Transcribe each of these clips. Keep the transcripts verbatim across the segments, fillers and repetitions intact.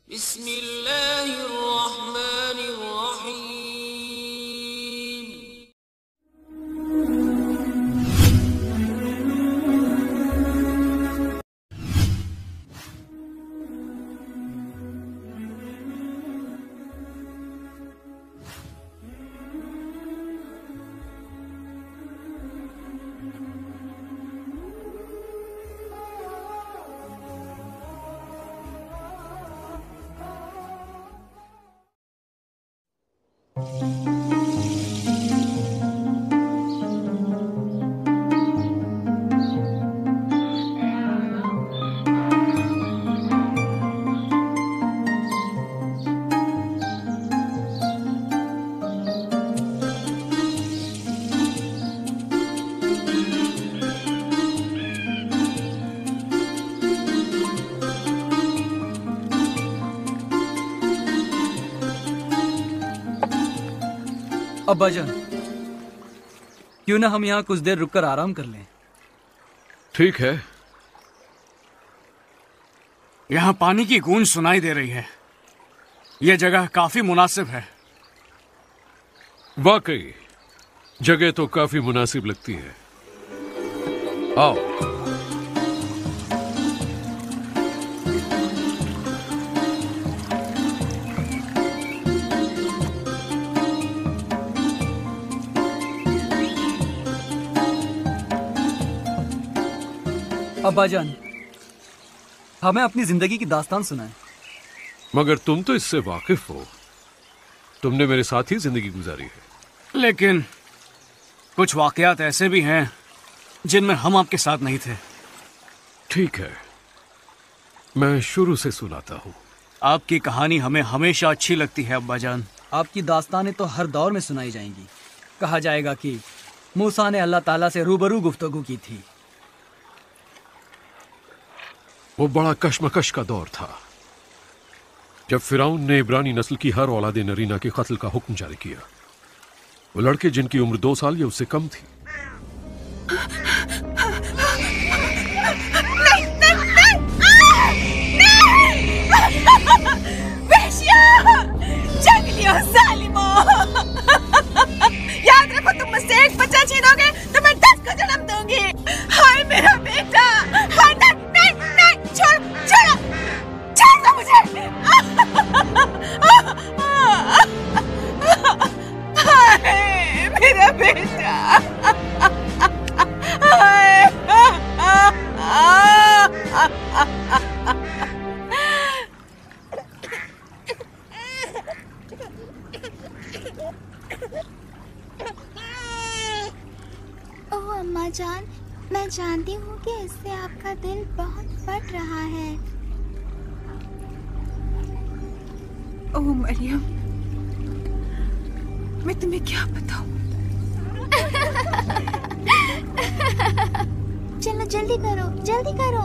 अब्बाजान, क्यों ना हम यहाँ कुछ देर रुककर आराम कर लें? ठीक है। यहाँ पानी की गूंज सुनाई दे रही है। यह जगह काफी मुनासिब है। वाकई जगह तो काफी मुनासिब लगती है। आओ। अब्बाजान, हमें अपनी जिंदगी की दास्तान सुनाएं। मगर तुम तो इससे वाकिफ हो। तुमने मेरे साथ ही जिंदगी गुजारी है। लेकिन कुछ वाकयात ऐसे भी हैं जिनमें हम आपके साथ नहीं थे। ठीक है, मैं शुरू से सुनाता हूँ। आपकी कहानी हमें हमेशा अच्छी लगती है अब्बाजान। आपकी दास्तानें तो हर दौर में सुनाई जाएंगी। कहा जाएगा कि मूसा ने अल्लाह ताला से रूबरू गुफ्तगू की थी। वो बड़ा कश्मकश का दौर था जब फिरौन ने इब्रानी नस्ल की हर औलादे नरीना के कत्ल का हुक्म जारी किया। वो लड़के जिनकी उम्र दो साल या उससे कम थी। नहीं, नहीं, नहीं, जंगलियों, जालिमों, याद रखो, तुम मुझसे एक बच्चा छीनोगे तो मैं दस को जन्म दूंगी। हाय मेरा बेटा, हाय, नहीं, नहीं, नहीं, छोड़, छोड़ो, छोड़ दो मुझे। हाय मेरा बेटा, हाय। ओह अम्मा जान, मैं जानती हूँ कि इससे आपका दिल बहुत फट रहा है। ओह मरियम, मैं तुम्हें क्या बताऊं? चलो जल्दी करो, जल्दी करो।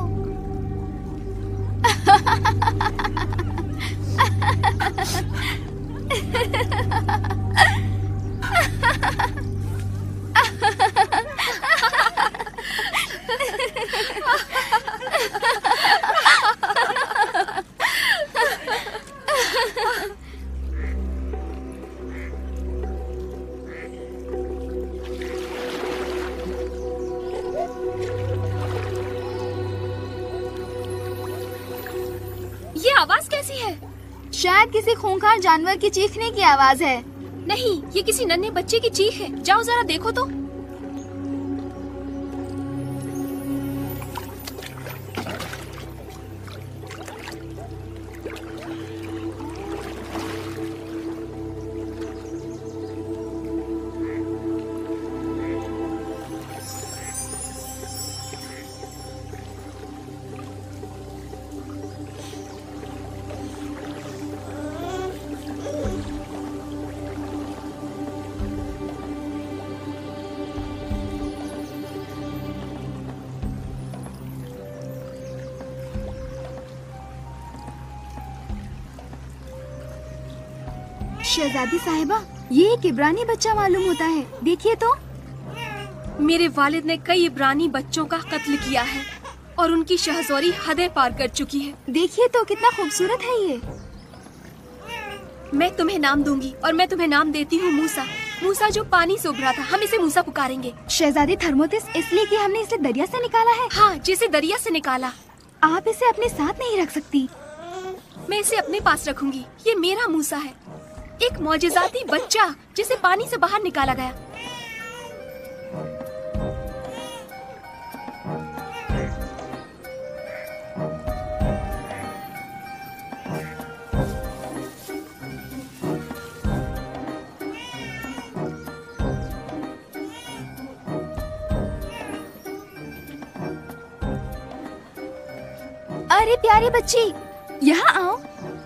ये आवाज कैसी है? शायद किसी खूंखार जानवर की चीखने की आवाज है। नहीं, ये किसी नन्हे बच्चे की चीख है। जाओ जरा देखो तो। शहजादी साहिबा, ये एक इब्रानी बच्चा मालूम होता है। देखिए तो। मेरे वालिद ने कई इब्रानी बच्चों का कत्ल किया है और उनकी शहज़ोरी हदें पार कर चुकी है। देखिए तो कितना खूबसूरत है ये। मैं तुम्हें नाम दूंगी और मैं तुम्हें नाम देती हूँ मूसा। मूसा जो पानी से उभरा था, हम इसे मूसा पुकारेंगे। शहजादी थर्मोतिस इसलिए कि हमने इसे दरिया से निकाला है। हाँ, जिसे दरिया से निकाला। आप इसे अपने साथ नहीं रख सकती। मैं इसे अपने पास रखूंगी। ये मेरा मूसा है, एक मौजिज़ाती बच्चा जिसे पानी से बाहर निकाला गया। अरे प्यारी बच्ची, यहाँ आओ।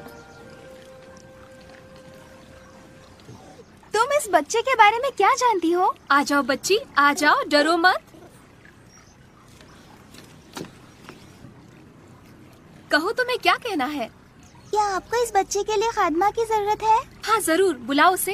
तुम इस बच्चे के बारे में क्या जानती हो? आ जाओ बच्ची, आ जाओ, डरो मत। कहो तुम्हें क्या कहना है? क्या आपको इस बच्चे के लिए खादमा की जरूरत है? हाँ जरूर, बुलाओ उसे।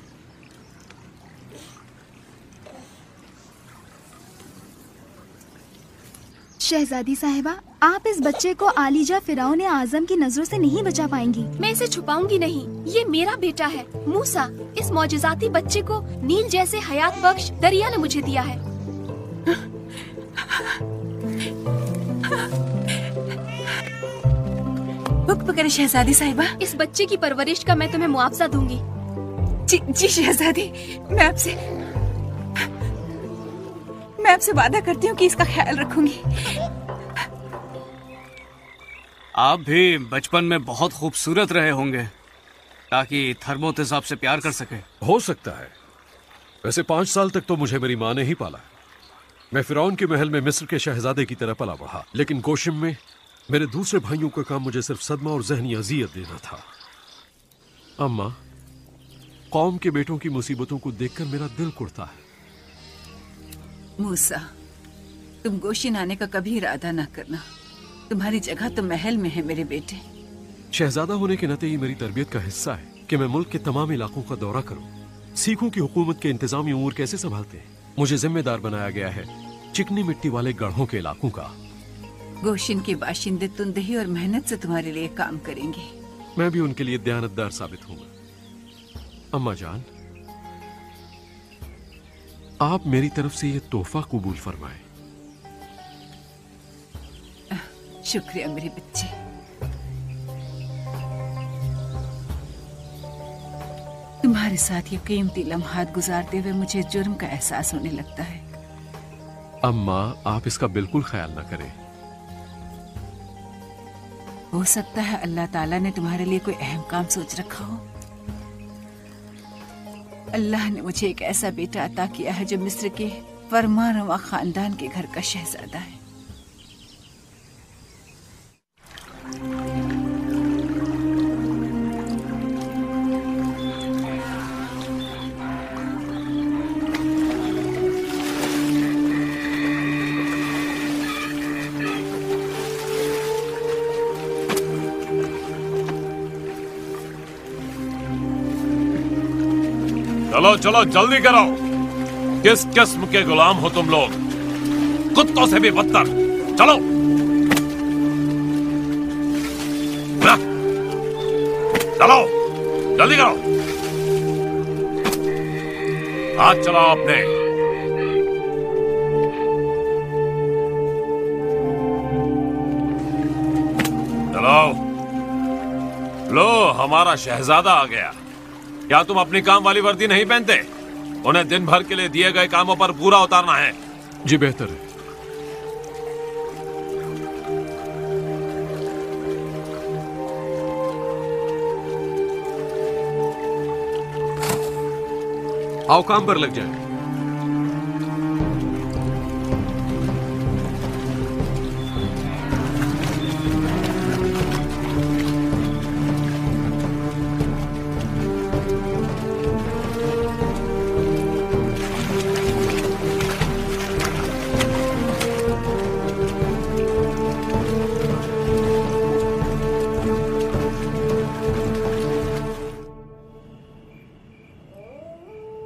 शहजादी साहिबा, आप इस बच्चे को आलिजा फिरौन आजम की नजरों से नहीं बचा पाएंगी। मैं इसे छुपाऊंगी नहीं। ये मेरा बेटा है मूसा। इस मौजिज़ाती बच्चे को नील जैसे हयात बख्श दरिया ने मुझे दिया है। वक्त करे शहजादी साहिबा। इस बच्चे की परवरिश का मैं तुम्हें मुआवजा दूंगी। जी जी शहजादी, मैं आपसे मैं आपसे वादा करती हूँ कि इसका ख्याल रखूंगी। आप भी बचपन में बहुत खूबसूरत रहे होंगे ताकि थर्मोतिस आपसे प्यार कर सके। हो सकता है। वैसे पांच साल तक तो मुझे मेरी माँ ने ही पाला। मैं फिरौन के महल में मिस्र के शहजादे की तरह पला बढ़ा, लेकिन गोशिम में मेरे दूसरे भाइयों का काम मुझे सिर्फ सदमा और जहनी अजियत देना था। अम्मा, कौम के बेटों की मुसीबतों को देखकर मेरा दिल कुड़ता है। मूसा, तुम गोशिन आने का कभी इरादा न करना। तुम्हारी जगह तो महल में है मेरे बेटे। शहजादा होने के नाते ये मेरी तरबियत का हिस्सा है कि मैं मुल्क के तमाम इलाकों का दौरा करूं, सीखूं कि हुकूमत के इंतजामी उमूर कैसे संभालते हैं। मुझे जिम्मेदार बनाया गया है चिकनी मिट्टी वाले गढ़ों के इलाकों का। गोशिन के बाशिंदे तुंदही और मेहनत से तुम्हारे लिए काम करेंगे। मैं भी उनके लिए दयानतदार साबित होऊंगा। अम्मा जान, आप मेरी तरफ से ये तोहफा कबूल फरमाएं। शुक्रिया मेरी बच्ची। तुम्हारे साथ ये कीमती लम्हात गुजारते हुए मुझे जुर्म का एहसास होने लगता है। अम्मा, आप इसका बिल्कुल ख्याल ना करें। हो सकता है अल्लाह ताला ने तुम्हारे लिए कोई अहम काम सोच रखा हो। अल्लाह ने मुझे एक ऐसा बेटा अता किया है जो मिस्र के फरमानरवा खानदान के घर का शहजादा है। चलो चलो जल्दी करो। किस किस्म के गुलाम हो तुम लोग? कुत्तों से भी बदतर। चलो चलो जल्दी करो। हाथ चलाओ अपने। चलो लो, हमारा शहजादा आ गया। क्या तुम अपनी काम वाली वर्दी नहीं पहनते? उन्हें दिन भर के लिए दिए गए कामों पर पूरा उतारना है। जी बेहतर है। आओ काम पर लग जाए।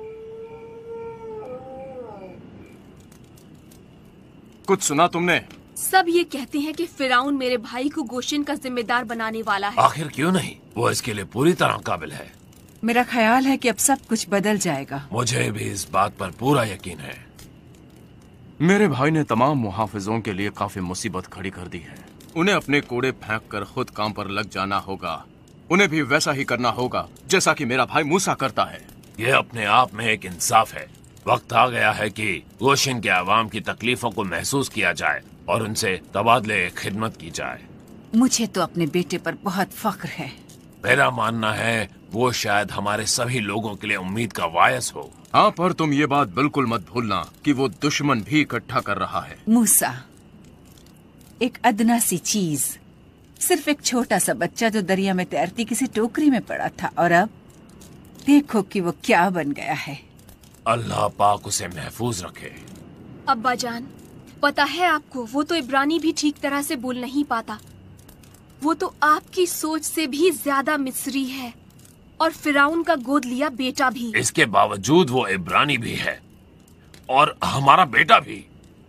कुछ सुना तुमने? सब ये कहते हैं कि फिरौन मेरे भाई को गोशन का जिम्मेदार बनाने वाला है। आखिर क्यों नहीं? वो इसके लिए पूरी तरह काबिल है। मेरा ख्याल है कि अब सब कुछ बदल जाएगा। मुझे भी इस बात पर पूरा यकीन है। मेरे भाई ने तमाम मुहाफिजों के लिए काफी मुसीबत खड़ी कर दी है। उन्हें अपने कोड़े फेंक कर खुद काम पर लग जाना होगा। उन्हें भी वैसा ही करना होगा जैसा कि मेरा भाई मूसा करता है। ये अपने आप में एक इंसाफ है। वक्त आ गया है कि गोशन के आवाम की तकलीफों को महसूस किया जाए और उनसे तबादले खिदमत की जाए। मुझे तो अपने बेटे पर बहुत फख्र है। मेरा मानना है वो शायद हमारे सभी लोगों के लिए उम्मीद का वायस हो। हाँ, पर तुम ये बात बिल्कुल मत भूलना कि वो दुश्मन भी इकट्ठा कर रहा है। मूसा, एक अदना सी चीज, सिर्फ एक छोटा सा बच्चा जो दरिया में तैरती किसी टोकरी में पड़ा था, और अब देखो कि वो क्या बन गया है। अल्लाह पाक उसे महफूज रखे। अब्बा जान, पता है आपको, वो तो इब्रानी भी ठीक तरह से बोल नहीं पाता। वो तो आपकी सोच से भी ज्यादा मिस्री है, और फिरौन का गोद लिया बेटा भी। इसके बावजूद वो इब्रानी भी है और हमारा बेटा भी।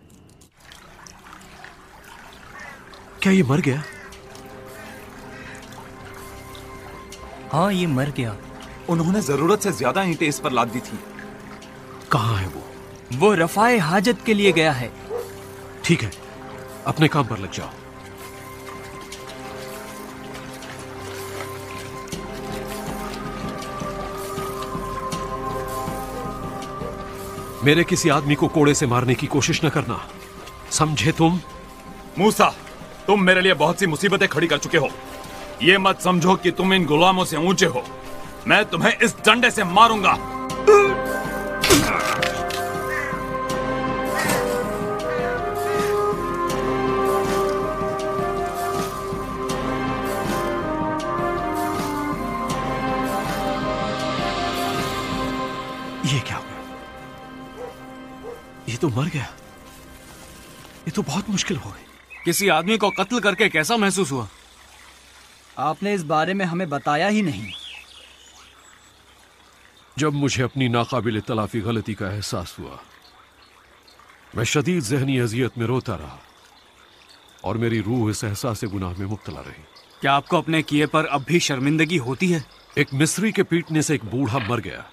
क्या ये मर गया? हाँ, ये मर गया। उन्होंने जरूरत से ज्यादा ईंटें इस पर लाद दी थी। कहाँ है वो? वो रफाए हाजत के लिए गया है। ठीक है, अपने काम पर लग जाओ। मेरे किसी आदमी को कोड़े से मारने की कोशिश न करना, समझे तुम? मूसा, तुम मेरे लिए बहुत सी मुसीबतें खड़ी कर चुके हो। ये मत समझो कि तुम इन गुलामों से ऊंचे हो। मैं तुम्हें इस डंडे से मारूंगा। ये क्या हुआ? ये तो मर गया। ये तो बहुत मुश्किल हो गई। किसी आदमी को कत्ल करके कैसा महसूस हुआ? आपने इस बारे में हमें बताया ही नहीं। जब मुझे अपनी नाकाबिल तलाफी गलती का एहसास हुआ, मैं शदीद जहनी अजियत में रोता रहा और मेरी रूह इस एहसास गुनाह में मुब्तला रही। क्या आपको अपने किए पर अब भी शर्मिंदगी होती है? एक मिस्री के पीटने से एक बूढ़ा मर गया।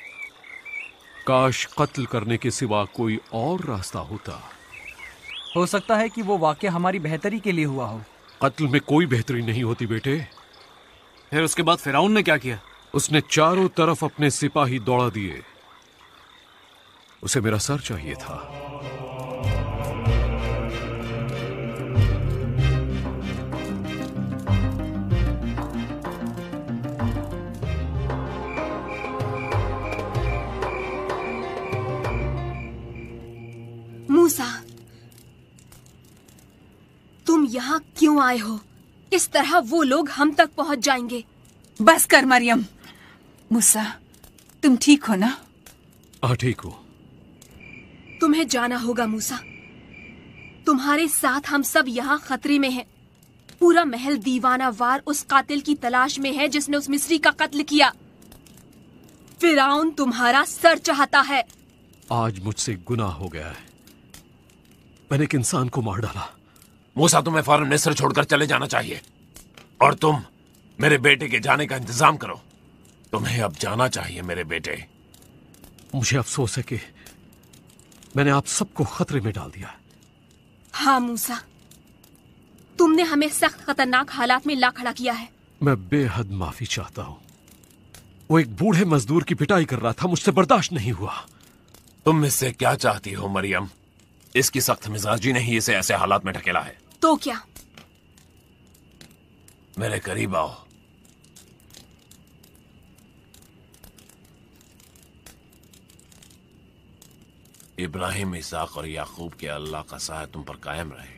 काश कत्ल करने के सिवा कोई और रास्ता होता। हो सकता है कि वो वाकया हमारी बेहतरी के लिए हुआ हो। कत्ल में कोई बेहतरी नहीं होती बेटे। फिर उसके बाद फिरौन ने क्या किया? उसने चारों तरफ अपने सिपाही दौड़ा दिए। उसे मेरा सर चाहिए था। मूसा, तुम यहाँ क्यों आए हो? इस तरह वो लोग हम तक पहुँच जाएंगे। बस कर मरियम। मूसा, तुम ठीक हो ना? हाँ, ठीक हो। तुम्हें जाना होगा मूसा। तुम्हारे साथ हम सब यहाँ खतरे में हैं। पूरा महल दीवाना वार उस कातिल की तलाश में है जिसने उस मिस्री का कत्ल किया। फिरौन तुम्हारा सर चाहता है। आज मुझसे गुनाह हो गया है। मैंने एक इंसान को मार डाला। मूसा, तुम्हें फौरन मिस्र छोड़कर चले जाना चाहिए और तुम मेरे बेटे के जाने का इंतजाम करो। तुम्हें अब जाना चाहिए मेरे बेटे। मुझे अफसोस है कि मैंने आप सबको खतरे में डाल दिया। हाँ मूसा, तुमने हमें सख्त खतरनाक हालात में ला खड़ा किया है। मैं बेहद माफी चाहता हूँ। वो एक बूढ़े मजदूर की पिटाई कर रहा था, मुझसे बर्दाश्त नहीं हुआ। तुम मुझसे क्या चाहती हो मरियम? इसकी सख्त मिजाजी ने ही इसे ऐसे हालात में ढकेला है। तो क्या? मेरे करीब आओ। इब्राहिम, इसाक और याकूब के अल्लाह का साया तुम पर कायम रहे।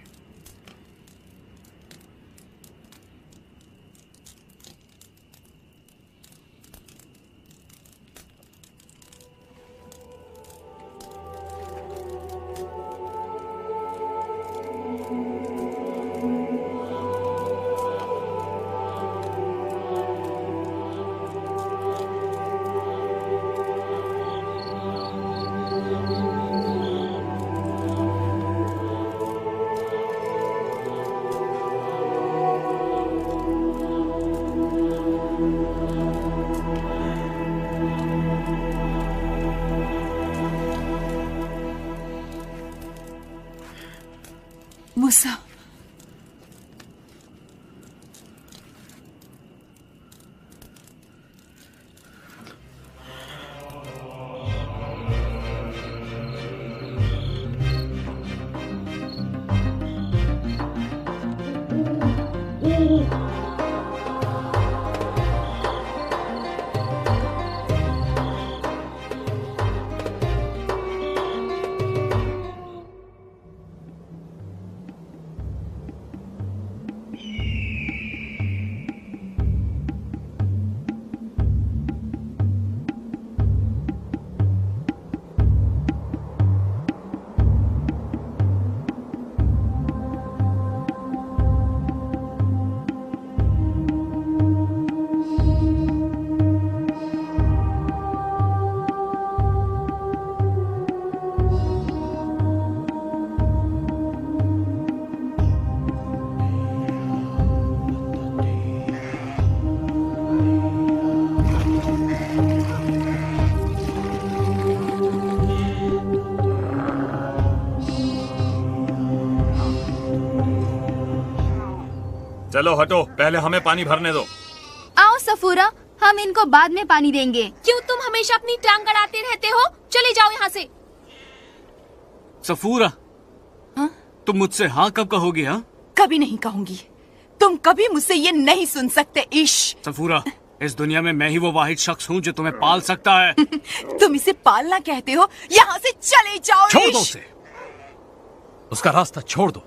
चलो हटो, पहले हमें पानी भरने दो। आओ सफूरा, हम इनको बाद में पानी देंगे। क्यों तुम हमेशा अपनी टांग अड़ाते रहते हो? चले जाओ यहाँ से। सफूरा, हाँ? तुम मुझसे हाँ कब कहोगी? हाँ, कभी नहीं कहूंगी। तुम कभी मुझसे ये नहीं सुन सकते। इश सफूरा, इस दुनिया में मैं ही वो वाहिद शख्स हूँ जो तुम्हें पाल सकता है। तुम इसे पालना कहते हो? यहाँ से चले जाओ। छोड़ दो इश। उसे, उसका रास्ता छोड़ दो।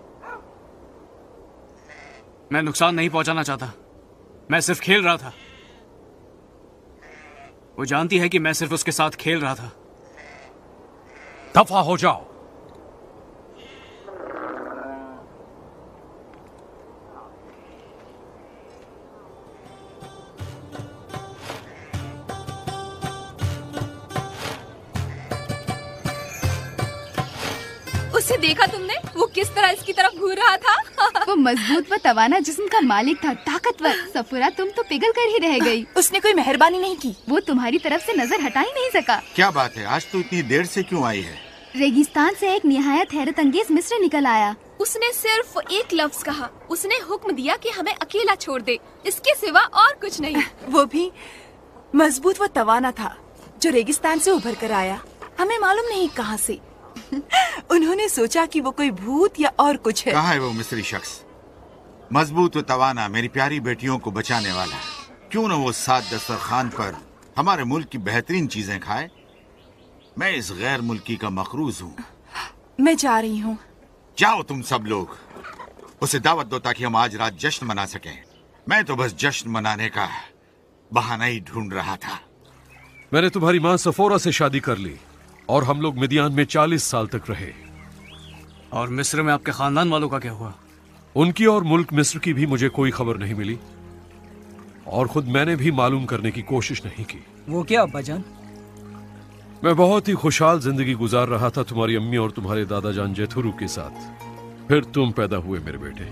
मैं नुकसान नहीं पहुंचाना चाहता, मैं सिर्फ खेल रहा था। वो जानती है कि मैं सिर्फ उसके साथ खेल रहा था। दफा हो जाओ। उसे देखा तुमने? वो किस तरह इसकी तरफ घूर रहा था। वो मजबूत व तवाना जिस्म का मालिक था, ताकतवर। सफूरा, तुम तो पिघल कर ही रह गई। उसने कोई मेहरबानी नहीं की। वो तुम्हारी तरफ से नजर हटा ही नहीं सका। क्या बात है, आज तो इतनी देर से क्यों आई है? रेगिस्तान से एक निहायत हैरत अंगेज मिस्र निकल आया। उसने सिर्फ एक लफ्ज कहा। उसने हुक्म दिया कि हमें अकेला छोड़ दे, इसके सिवा और कुछ नहीं। वो भी मजबूत व तवाना था, जो रेगिस्तान से उभर कर आया, हमें मालूम नहीं कहाँ से। उन्होंने सोचा कि वो कोई भूत या और कुछ है। कहाँ है वो मिस्री शख्स, मजबूत व तवाना, मेरी प्यारी बेटियों को बचाने वाला? क्यों न वो सात दस्तरखान पर हमारे मुल्क की बेहतरीन चीजें खाए। मैं इस गैर मुल्की का मखरूज हूँ। मैं जा रही हूँ। जाओ तुम सब लोग, उसे दावत दो ताकि हम आज रात जश्न मना सकें। मैं तो बस जश्न मनाने का बहाना ही ढूंढ रहा था। मैंने तुम्हारी माँ सफोरा से शादी कर ली और हम लोग मिदियान में चालीस साल तक रहे। और मिस्र में आपके खानदान वालों का क्या हुआ? उनकी और मुल्क मिस्र की भी मुझे कोई खबर नहीं मिली और खुद मैंने भी मालूम करने की कोशिश नहीं की। वो क्या अब्बा जान? मैं बहुत ही खुशहाल जिंदगी गुजार रहा था तुम्हारी अम्मी और तुम्हारे दादा जान जेथुरु के साथ। फिर तुम पैदा हुए मेरे बेटे।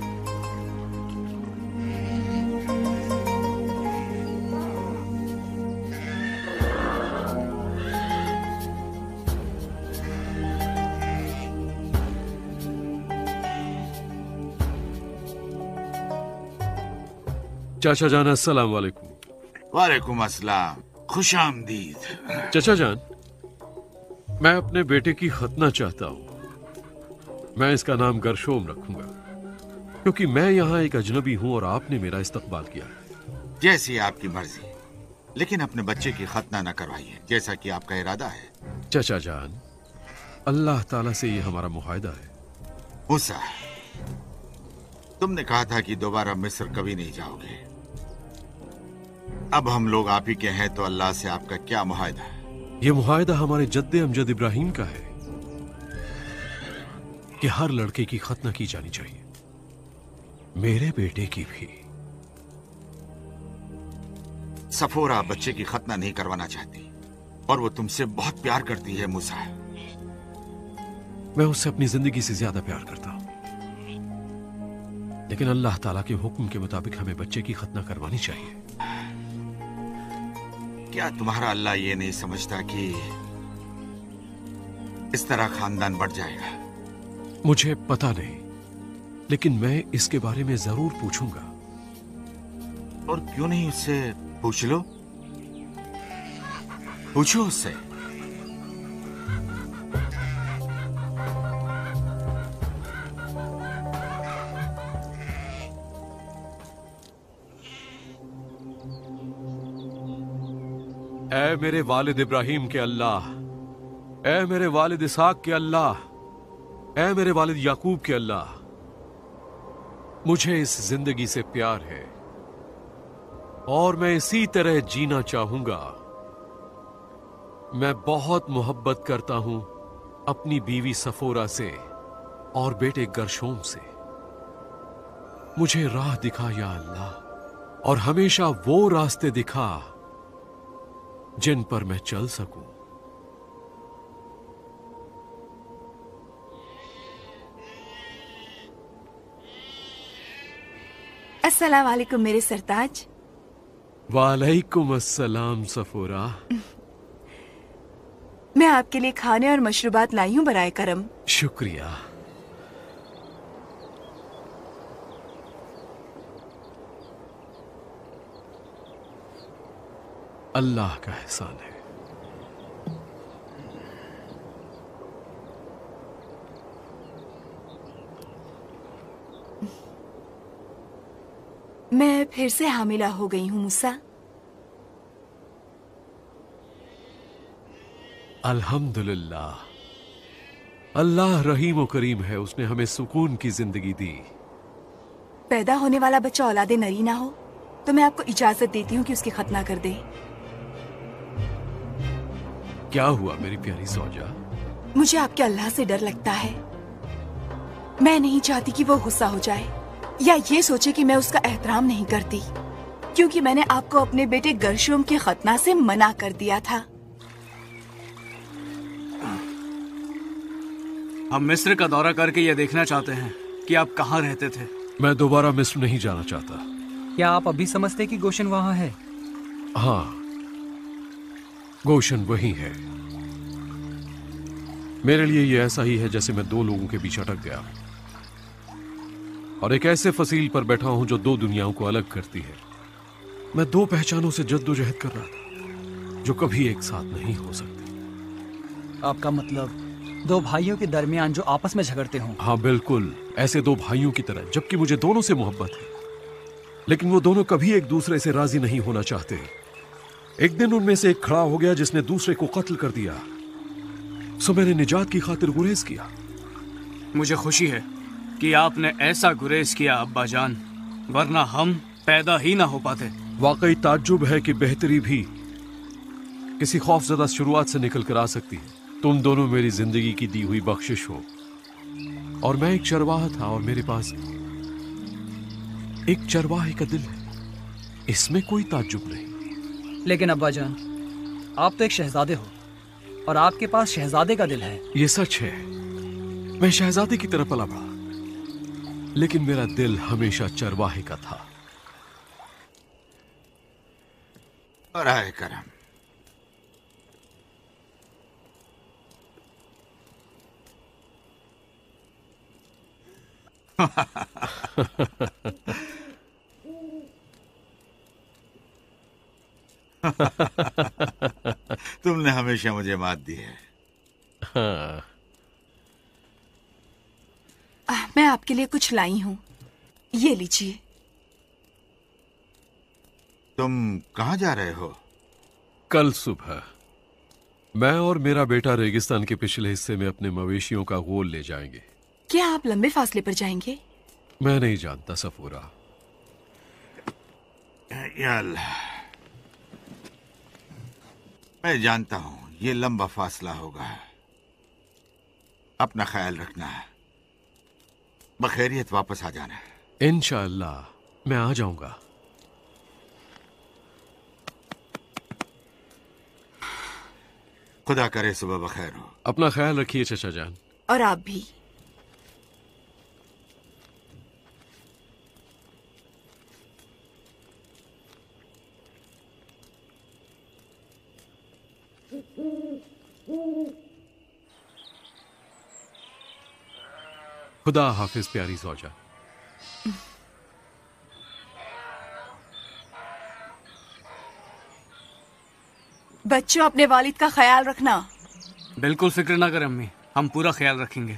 चाचा जान, अस्सलाम वालेकुम। वालेकुम अस्सलाम, खुश आमदीद। चाचा जान, मैं अपने बेटे की खतना चाहता हूँ। मैं इसका नाम गरशोम रखूंगा क्योंकि मैं यहाँ एक अजनबी हूँ और आपने मेरा इस्तकबाल किया। जैसी आपकी मर्जी, लेकिन अपने बच्चे की खतना न करवाइए, जैसा कि आपका इरादा है। चाचा जान, अल्लाह ताला से ये हमारा मुआहदा है। मूसा, तुमने कहा था कि दोबारा मिस्र कभी नहीं जाओगे। अब हम लोग आप ही के हैं, तो अल्लाह से आपका क्या मुआहदा है? ये मुआहदा हमारे जद्दे अमजद इब्राहिम का है कि हर लड़के की खतना की जानी चाहिए, मेरे बेटे की भी। सफोरा बच्चे की खतना नहीं करवाना चाहती और वो तुमसे बहुत प्यार करती है। मूसा, मैं उससे अपनी जिंदगी से ज्यादा प्यार करता हूं, लेकिन अल्लाह ताला के हुक्म के मुताबिक हमें बच्चे की खतना करवानी चाहिए। क्या तुम्हारा अल्लाह ये नहीं समझता कि इस तरह खानदान बढ़ जाएगा? मुझे पता नहीं, लेकिन मैं इसके बारे में जरूर पूछूंगा। और क्यों नहीं उससे पूछ लो? पूछो उससे। ऐ मेरे वालिद इब्राहिम के अल्लाह, ऐ मेरे वालिद इसाक के अल्लाह, ऐ मेरे वालिद याकूब के अल्लाह, मुझे इस जिंदगी से प्यार है और मैं इसी तरह जीना चाहूंगा। मैं बहुत मोहब्बत करता हूं अपनी बीवी सफोरा से और बेटे गरशोम से। मुझे राह दिखा या अल्लाह, और हमेशा वो रास्ते दिखा जिन पर मैं चल सकूं। अस्सलाम वालेकुम मेरे सरताज। वालेकुम अस्सलाम सफोरा। मैं आपके लिए खाने और मशरूबात लाई हूँ बराए करम। शुक्रिया। अल्लाह का एहसान है। मैं फिर से हामिला हो गई हूँ मूसा। अल्हम्दुलिल्लाह, अल्लाह रहीम व करीम है, उसने हमें सुकून की जिंदगी दी। पैदा होने वाला बच्चा औलादे नरी ना हो तो मैं आपको इजाजत देती हूँ कि उसकी खतना कर दे। क्या हुआ मेरी प्यारी सौजा? मुझे आपके अल्लाह से डर लगता है। मैं नहीं चाहती कि वो गुस्सा हो जाए या ये सोचे कि मैं उसका एहतराम नहीं करती, क्योंकि मैंने आपको अपने बेटे गर्शुम की खतना से मना कर दिया था। हम मिस्र का दौरा करके ये देखना चाहते हैं कि आप कहाँ रहते थे। मैं दोबारा मिस्र नहीं जाना चाहता। क्या आप अभी समझते कि गोशन वहाँ है? हाँ, गोशन वही है। मेरे लिए ये ऐसा ही है जैसे मैं दो लोगों के बीच अटक गया और एक ऐसे फसील पर बैठा हूं जो दो दुनियाओं को अलग करती है। मैं दो पहचानों से जद्दोजहद कर रहा था जो कभी एक साथ नहीं हो सकती। आपका मतलब दो भाइयों के दरमियान जो आपस में झगड़ते हों? हाँ बिल्कुल, ऐसे दो भाइयों की तरह, जबकि मुझे दोनों से मोहब्बत है, लेकिन वो दोनों कभी एक दूसरे से राजी नहीं होना चाहते। एक दिन उनमें से एक खड़ा हो गया जिसने दूसरे को कत्ल कर दिया, सो मैंने निजात की खातिर गुरेज किया। मुझे खुशी है कि आपने ऐसा गुरेज किया अब्बा जान, वरना हम पैदा ही ना हो पाते। वाकई ताज्जुब है कि बेहतरी भी किसी खौफजदा शुरुआत से निकल कर आ सकती है। तुम दोनों मेरी जिंदगी की दी हुई बख्शिश हो और मैं एक चरवाहा था और मेरे पास एक चरवाहे का दिल है, इसमें कोई ताज्जुब नहीं। लेकिन अब्बा जान, आप तो एक शहजादे हो और आपके पास शहजादे का दिल है। ये सच है, मैं शहजादे की तरह पला बड़ा, लेकिन मेरा दिल हमेशा चरवाहे का था। और आए करम, तुमने हमेशा मुझे मात दी है। हाँ। आ, मैं आपके लिए कुछ लाई हूँ, ये लीजिए। तुम कहाँ जा रहे हो? कल सुबह मैं और मेरा बेटा रेगिस्तान के पिछले हिस्से में अपने मवेशियों का गोल ले जाएंगे। क्या आप लंबे फासले पर जाएंगे? मैं नहीं जानता सफूरा। या अल्लाह, मैं जानता हूं ये लंबा फासला होगा। अपना ख्याल रखना है, बखैरियत वापस आ जाना है। इंशाअल्लाह मैं आ जाऊंगा। खुदा करे सुबह बखैर हो। अपना ख्याल रखिए चचा जान। और आप भी। खुदा हाफिज प्यारी सौजा। बच्चों, अपने वालिद का ख्याल रखना। बिल्कुल फिक्र ना करें अम्मी, हम पूरा ख्याल रखेंगे।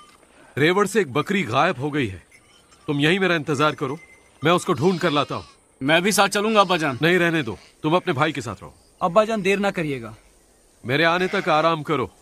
रेवड़ से एक बकरी गायब हो गई है। तुम यहीं मेरा इंतजार करो, मैं उसको ढूंढ कर लाता हूं। मैं भी साथ चलूंगा अब्बा जान। नहीं, रहने दो, तुम अपने भाई के साथ रहो। अब्बा जान देर ना करिएगा। मेरे आने तक आराम करो।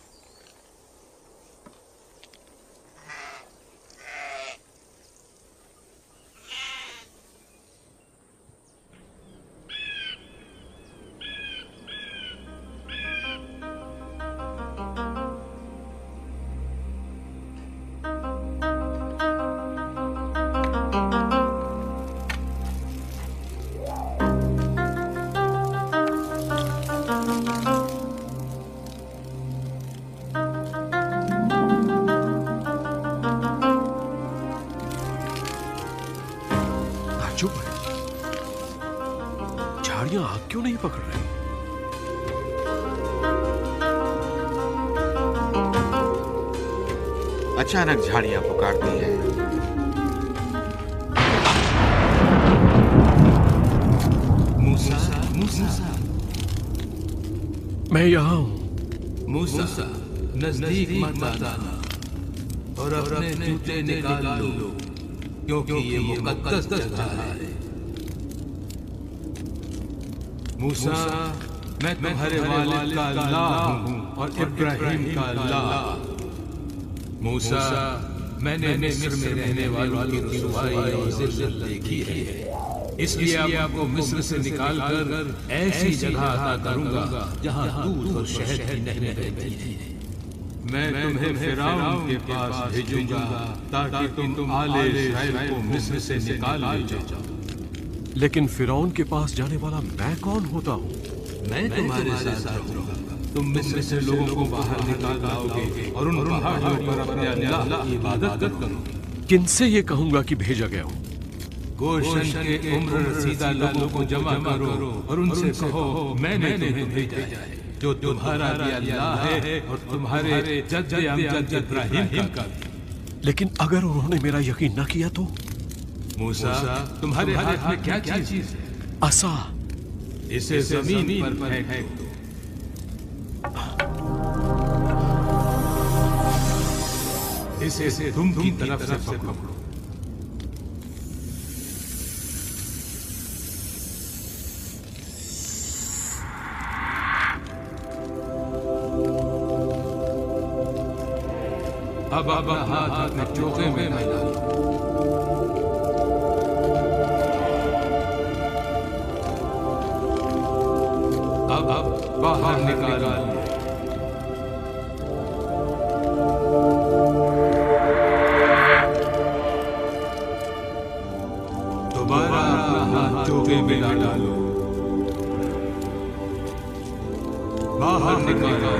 चुप है, झाड़ियां आग क्यों नहीं पकड़ रही? अचानक झाड़ियां पुकारती है। मूसा, मूसा, मैं यहाँ हूँ। मूसा, नजदीक मत आना और अपने जूते निकाल लो, क्योंकि ये मुकद्दस जगह है। मूसा, मैं तुम्हारे वालिद का अल्लाह हूँ और इब्राहिम का अल्लाह। मूसा, मैंने मिस्र में रहने वालों की रुसवाई और जिल्लत देखी है, इसलिए आपको मिस्र से निकालकर ऐसी जगह अता करूंगा जहाँ दूध और शहद की नहरें बहती हैं। मैं तुम्हें फिरौन के पास भेजूंगा ताकि तुम आले इस्राएल को मिस्र से निकाल ले जाओ। लेकिन फिरौन के पास जाने वाला मैं कौन होता हूँ? मैं तुम्हारे साथ रहूंगा। तुम मिस्र से लोगों को बाहर निकाल लाओगे और उन पहाड़ों पर अपने अल्लाह की इबादत करोगे। किनसे ये कहूंगा कि भेजा गया हूँ? गोशन के उम्र रसीदा लोगों को जमा करो और उनसे कहो मैंने तुम्हें भेजा है, जो तुम्हारा भी अल्लाह है और तुम्हारे जद्द अमजद इब्राहिम का। लेकिन अगर उन्होंने मेरा यकीन न किया तो? मूसा, तुम्हारे हाथ में क्या चीज है? असा। इसे जमीन पर फेंक दो। इसे तुम की तरफ से पकड़ो। अब अब हाथ अपने चोखे में डालो। अब अब बाहर निकालो। दोबारा अपना हाथ चोखे में डालो। बाहर निकालो।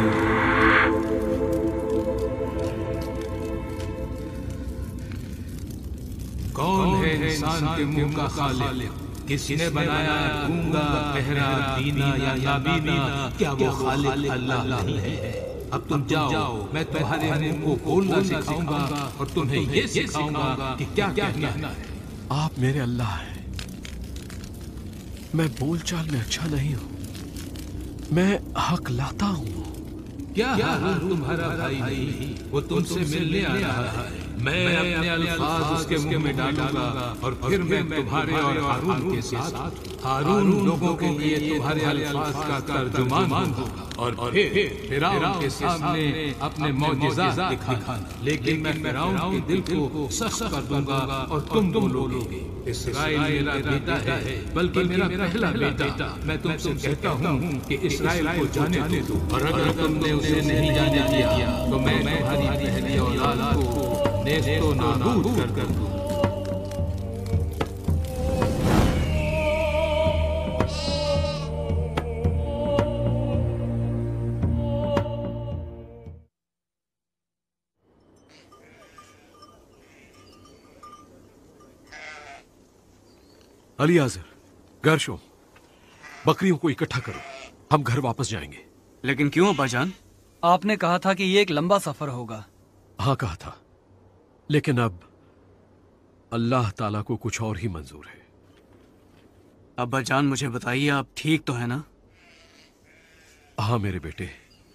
कौन है इंसान के मुंह का खालिक? किसने बनाया गूंगा, बहरा, बीना या नाबीना? क्या वो खालिक अल्लाह नहीं है? अब तुम जाओ, मैं तुम्हारे मुंह को खोलना सिखाऊंगा और तुम्हें ये सिखाऊंगा कि क्या क्या कहना है। आप मेरे अल्लाह हैं। मैं बोलचाल में अच्छा नहीं हूँ, मैं हक लाता हूँ। क्या हारून तुम्हारा भाई नहीं? वो तुमसे मिलने आ रहा है। मैं अपने अल्फाज उसके मुंह में डालूंगा और फिर मैं तुम्हारे और हारून के साथ हारून लोगों के लिए तुम्हारे अल्फाज का तर्जुमान होगा और फिर फिरौन के सामने अपने मौजिज़ात दिखाना। लेकिन मैं फिरौन के दिल को सख्त कर दूंगा और तुम बोलोगे इस्राएल मेरा बेटा है, बल्कि मेरा पहला बेटा। मैं तुमसे कहता हूँ कि इस्राएल को जाने दो, और अगर तुमने उसे नहीं जाने दिया तो मैं तुम्हारी पहली औलाद को नेस्तो नाबूद कर कर दूं। अलीआज़र, गर्शोम, बकरियों को इकट्ठा करो, हम घर वापस जाएंगे। लेकिन क्यों अब्बाजान? आपने कहा था कि ये एक लंबा सफर होगा। हाँ कहा था, लेकिन अब अल्लाह ताला को कुछ और ही मंजूर है। अब्बाजान मुझे बताइए, आप ठीक तो है ना? हाँ मेरे बेटे,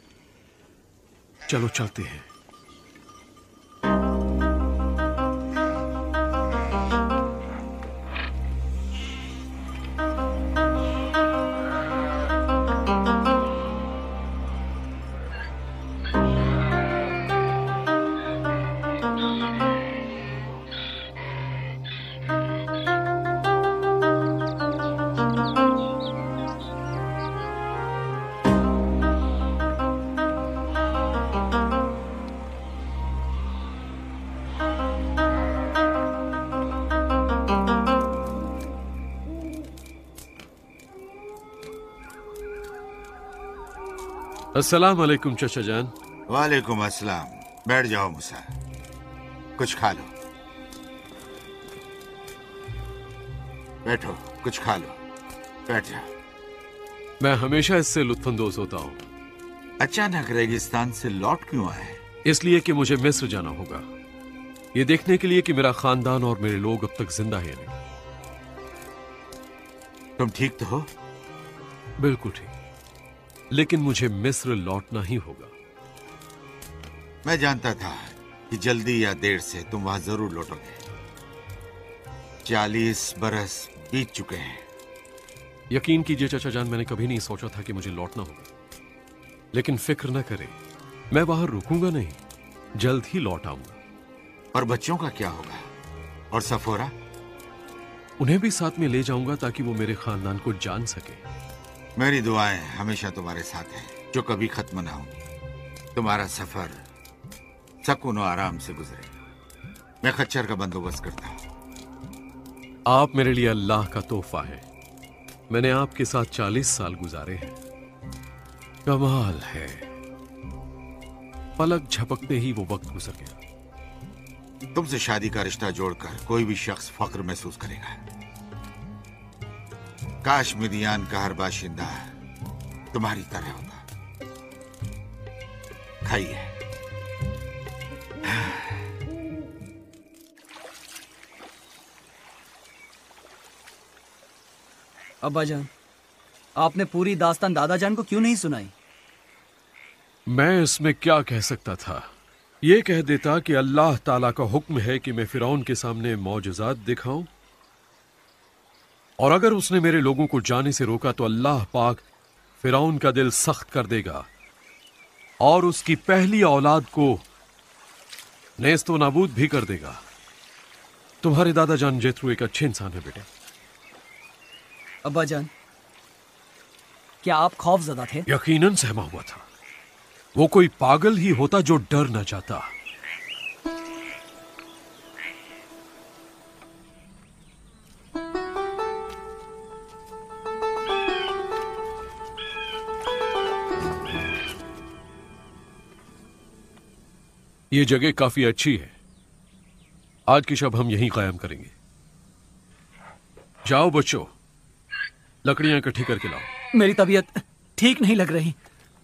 चलो चलते हैं। अस्सलाम वालेकुम चचा जान। वालेकुम अस्सलाम। बैठ जाओ मूसा, कुछ खा लो। बैठो, कुछ खा लो, बैठ जाओ। मैं हमेशा इससे लुत्फानंदोज होता हूँ। अचानक रेगिस्तान से लौट क्यों आए? इसलिए कि मुझे मिस्र जाना होगा, ये देखने के लिए कि मेरा खानदान और मेरे लोग अब तक जिंदा है नहीं। तुम ठीक तो हो? बिल्कुल ठीक, लेकिन मुझे मिस्र लौटना ही होगा। मैं जानता था कि जल्दी या देर से तुम वहां जरूर लौटोगे। चालीस बरस बीत चुके हैं। यकीन कीजिए चाचा जान, मैंने कभी नहीं सोचा था कि मुझे लौटना होगा, लेकिन फिक्र न करें, मैं वहां रुकूंगा नहीं, जल्द ही लौट आऊंगा। और बच्चों का क्या होगा? और सफोरा? उन्हें भी साथ में ले जाऊंगा ताकि वो मेरे खानदान को जान सके। मेरी दुआएं हमेशा तुम्हारे साथ हैं, जो कभी खत्म ना होंगी। तुम्हारा सफर सुकून और आराम से गुजरे। मैं खच्चर का बंदोबस्त करता हूँ। आप मेरे लिए अल्लाह का तोहफा है। मैंने आपके साथ चालीस साल गुजारे हैं। कमाल है, पलक झपकते ही वो वक्त गुजर गया। तुमसे शादी का रिश्ता जोड़कर कोई भी शख्स फख्र महसूस करेगा। काश मिदियान का हर बाशिंदा तुम्हारी तरह होता। खाइए। अब्बा जान, आपने पूरी दास्तान दादा जान को क्यों नहीं सुनाई? मैं इसमें क्या कह सकता था? ये कह देता कि अल्लाह ताला का हुक्म है कि मैं फिरौन के सामने मौजज़ात दिखाऊं, और अगर उसने मेरे लोगों को जाने से रोका तो अल्लाह पाक फिरौन का दिल सख्त कर देगा और उसकी पहली औलाद को नेस्तो नाबूद भी कर देगा। तुम्हारे दादा जान जेथरू एक अच्छे इंसान है बेटे। अब्बा जान, क्या आप खौफजदा थे? यकीनन सहमा हुआ था। वो कोई पागल ही होता जो डर न जाता। ये जगह काफी अच्छी है। आज की शब हम यहीं कायम करेंगे। जाओ बच्चों, लकड़ियां इकट्ठी करके लाओ। मेरी तबीयत ठीक नहीं लग रही।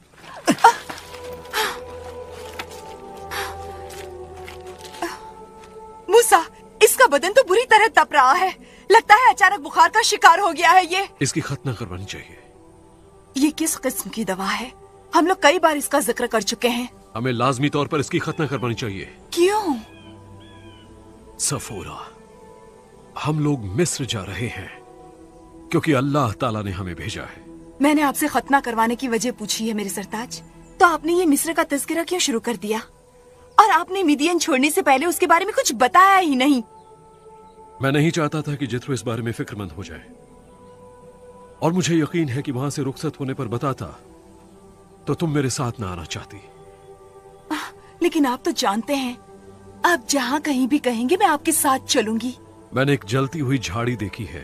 मूसा, इसका बदन तो बुरी तरह तप रहा है। लगता है अचानक बुखार का शिकार हो गया है ये। इसकी खतना करवानी चाहिए। ये किस किस्म की दवा है? हम लोग कई बार इसका जिक्र कर चुके हैं। हमें लाजमी तौर पर इसकी खतना करवानी चाहिए। क्यों? सफोरा, हम लोग मिस्र जा रहे हैं क्योंकि अल्लाह ताला ने हमें भेजा है। मैंने आपसे खतना करवाने की वजह पूछी है मेरे सरताज, तो आपने ये मिस्र का तज़किरा क्यों शुरू कर दिया? और आपने मिदियन छोड़ने से पहले उसके बारे में कुछ बताया ही नहीं। मैं नहीं चाहता था कि जिथरो इस बारे में फिक्रमंद हो जाए, और मुझे यकीन है कि वहां से रुखसत होने पर बताता तो तुम मेरे साथ ना आना चाहती। लेकिन आप तो जानते हैं, आप जहाँ कहीं भी कहेंगे मैं आपके साथ चलूंगी। मैंने एक जलती हुई झाड़ी देखी है।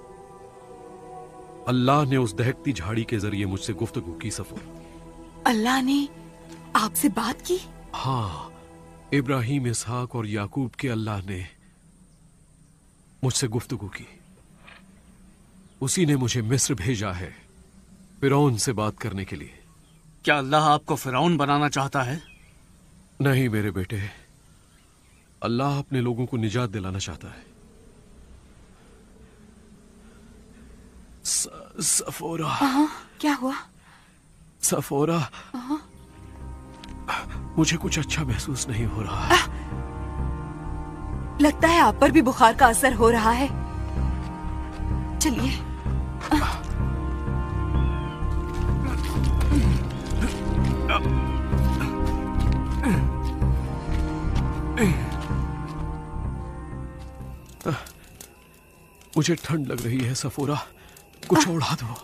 अल्लाह ने उस दहकती झाड़ी के जरिए मुझसे गुफ्तगू की। सफर अल्लाह ने आपसे बात की? हाँ, इब्राहिम, इसहाक और याकूब के अल्लाह ने मुझसे गुफ्तगू की। उसी ने मुझे मिस्र भेजा है फिरौन से बात करने के लिए। क्या अल्लाह आपको फिरौन बनाना चाहता है? नहीं मेरे बेटे, अल्लाह अपने लोगों को निजात दिलाना चाहता है। स, सफोरा। हाँ, क्या हुआ? सफोरा, मुझे कुछ अच्छा महसूस नहीं हो रहा। लगता है आप पर भी बुखार का असर हो रहा है। चलिए। मुझे ठंड लग रही है सफोरा, कुछ ओढ़ा दो।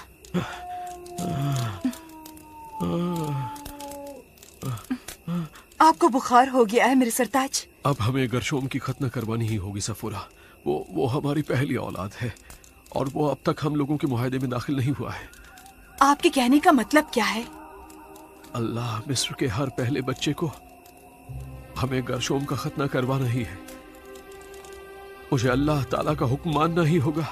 आपको बुखार हो गया है मेरे सरताज। अब हमें गरशोम की खतना करवानी ही होगी सफोरा। वो वो हमारी पहली औलाद है और वो अब तक हम लोगों के मुआहदे में दाखिल नहीं हुआ है। आपके कहने का मतलब क्या है? अल्लाह मिस्र के हर पहले बच्चे को हमें गर्शोम का खतना करवाना ही है। मुझे अल्लाह ताला का हुक्म मानना ही होगा।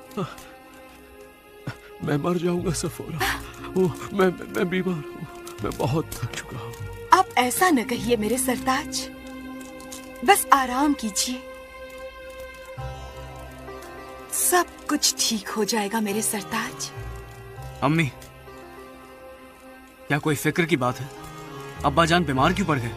मैं मर जाऊंगा सफोरा। ओ, मैं, मैं मैं बीमार हूँ, मैं बहुत थक चुका हूँ। आप ऐसा न कहिए मेरे सरताज, बस आराम कीजिए, सब कुछ ठीक हो जाएगा मेरे सरताज। अम्मी, क्या कोई फिक्र की बात है? अब्बा जान बीमार क्यों पड़ गए?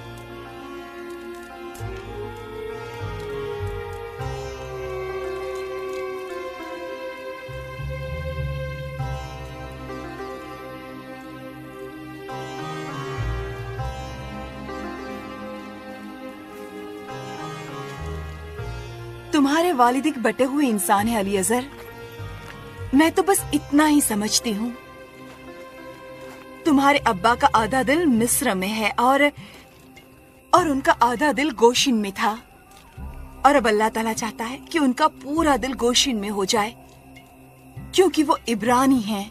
तुम्हारे वालिद एक बटे हुए इंसान है अली अजहर। मैं तो बस इतना ही समझती हूँ। तुम्हारे अब्बा का आधा दिल मिस्र में है और और उनका आधा दिल गोशिन में था, और अब अल्लाह ताला चाहता है कि उनका पूरा दिल गोशिन में हो जाए, क्योंकि वो इब्रानी हैं।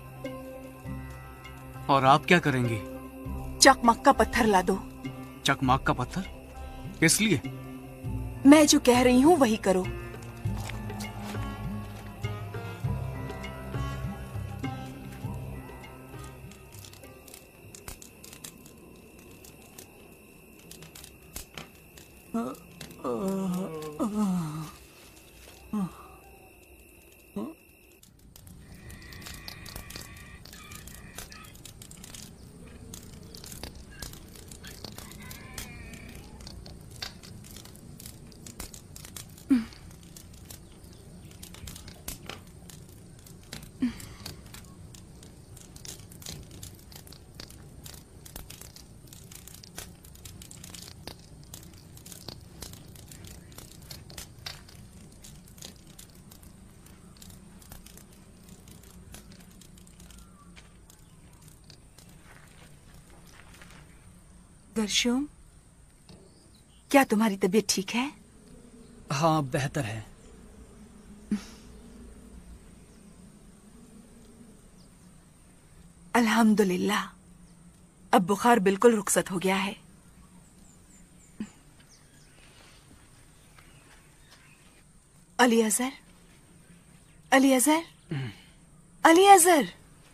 और आप क्या करेंगी? चकमक का पत्थर ला दो। चकमक का पत्थर? किस लिए? मैं जो कह रही हूँ वही करो। गर्शुम, क्या तुम्हारी तबीयत ठीक है? हाँ, बेहतर है। अल्हम्दुलिल्लाह, अब बुखार बिल्कुल रुखसत हो गया है। अली अजहर, अली अजहर, अली अजहर,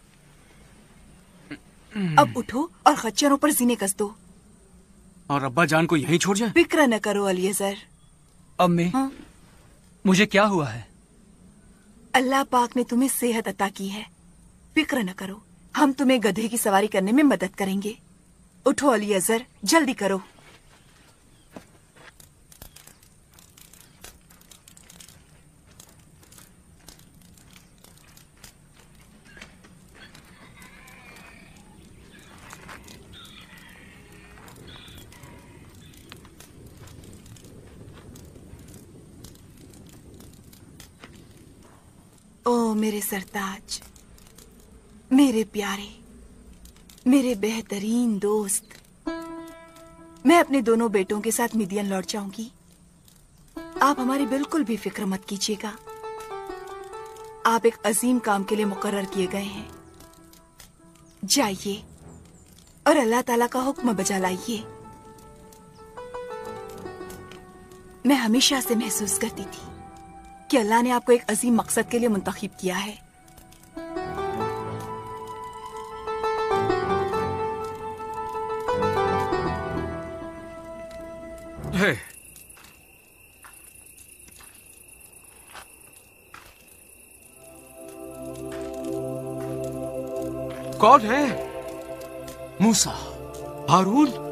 अब उठो और खच्चरों पर जीने कस दो। और अब्बा जान को यहीं छोड़ जाए? फिक्र न करो अली अजहर। अम्मी, हाँ? मुझे क्या हुआ है? अल्लाह पाक ने तुम्हें सेहत अता की है, फिक्र न करो। हम तुम्हें गधे की सवारी करने में मदद करेंगे। उठो अली अजहर, जल्दी करो। ओ मेरे सरताज, मेरे प्यारे, मेरे बेहतरीन दोस्त, मैं अपने दोनों बेटों के साथ मिदियन लौट जाऊंगी। आप हमारी बिल्कुल भी फिक्र मत कीजिएगा। आप एक अजीम काम के लिए मुकर्रर किए गए हैं। जाइए और अल्लाह ताला का हुक्म बजा लाइए। मैं हमेशा से महसूस करती थी कि अल्लाह ने आपको एक अजीम मकसद के लिए मुंतखब किया है। है। कौन है? मूसा, हारून।